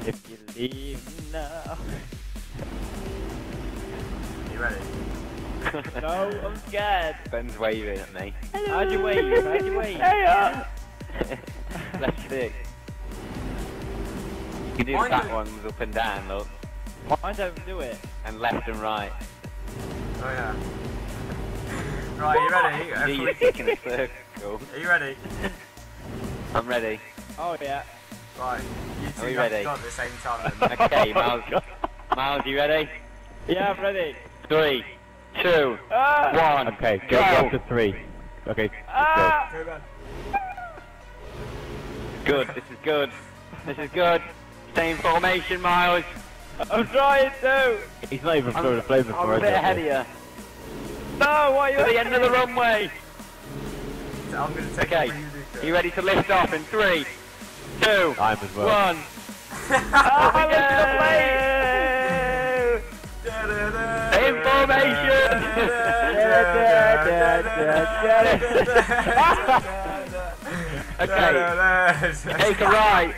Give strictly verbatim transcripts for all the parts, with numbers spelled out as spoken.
If you leave now. You ready? No, I'm scared. Ben's waving at me. How'd you wave? How'd you wave? Hey up! Left stick. You can do Mine the back don't- ones up and down, look. I don't do it. And left and right. Oh yeah. Right, you ready? Do Uh, your stick in a circle. Are you ready? I'm ready. Oh yeah. Right. You Are two we have to ready? go at the same time then. Okay, Miles. Miles, you ready? Yeah, I'm ready. Three, two, Ah! one. Okay, go, Go. go up to three. Okay, let's Ah! Go then. Good, this is good. This is good. Stay in formation, Miles. I'm trying to. go. He's not even throwing a flavour I'm for a us. bit ahead of you. No, why are you To the end of the runway. So I'm gonna take Okay, it for you, Luca. you ready to lift off in three, two, I'm as well. one. Ah, I'm Yeah. in the plane. Information. Okay, take a right.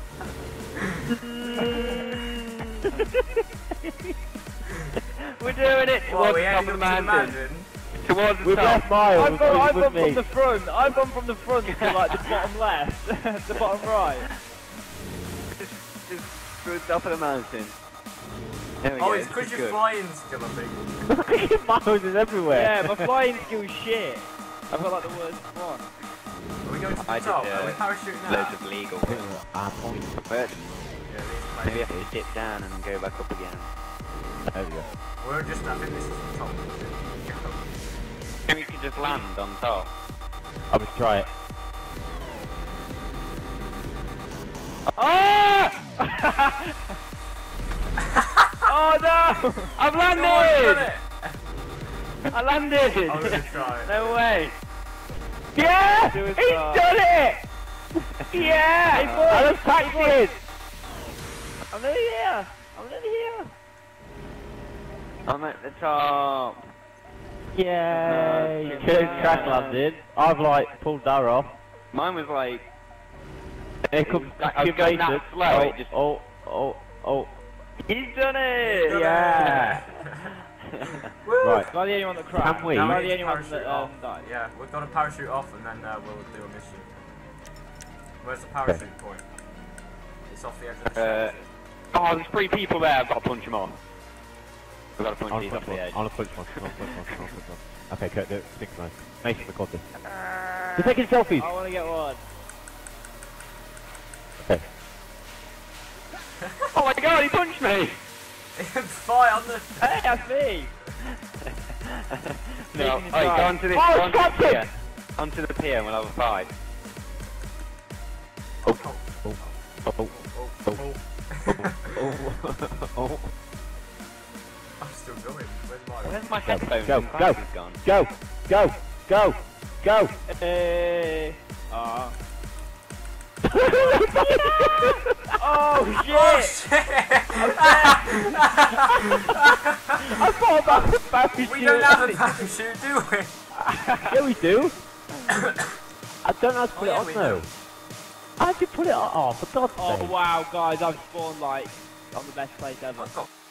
We're doing it Well, towards we the top of heading the up to the mountain. mountain. Towards the We've top. left Miles. I've gone, I've with gone me. from the front. I've gone from the front to like the bottom left, the bottom right. Just, just to the top of the mountain. There we Oh, go. it's this because is you're good. flying still, I think. Miles is everywhere. Yeah, my flying skill's shit. I've got like the worst one. Are we going to the I did, top? uh, Are we parachuting Loads out? of legal. Ah, point. But Yeah, these maybe places. have to dip down and go back up again. There we go. We're just, I think this is the top. Maybe we could just land on top. I would try it. Ah! Oh no! I've No one's done landed! it! I landed! I'm gonna try it. No way! Yeah! Do it, He's uh, done it! Yeah! Hey, boy, I was practicing! I'm nearly here. I'm nearly here. I'm at the top. Yay! No, Good no. crash landed. I've like pulled that off. Mine was like... Here comes I was going that slow, Oh, it just- oh, oh, oh. He's done it! Done Yeah! Woo! Right. Am I the only one that crashed? Can we? Am Now I we the need only to one that parachute um, off. died? Yeah, we've got to parachute off and then uh, we'll do a mission. Where's the parachute point? It's off the edge of the Uh, ship. oh, there's three people there, I've got to punch them off. I've got to I'm punch these gonna off punch the one. edge. I'm gonna punch one. I'm gonna punch one. I'm gonna punch one. Okay, Kurt, do it. Synchronize. Mason, record this. You're taking selfies! I want to get one. Okay. Oh my god, he punched me! Fight on the... Hey, that's me. No, Making his alright, drive. go onto this, Oh, go onto the stop it! pier. Onto the pier and we'll have a fight. Oh, oh, oh, oh, Oh, oh, oh. oh, oh. I'm still going. Where's my... Where's my headphones? go, My go. glasses gone. Go, go, go, go! Hey. Ah. Oh Oh shit! shit! I thought about the parachute. We don't have a parachute, do we? Yeah, we do. I don't know how to put Oh, yeah, it on we though. How'd you put it on? Oh, for God's Oh sake. wow, guys, I've spawned like on the best place ever. I've got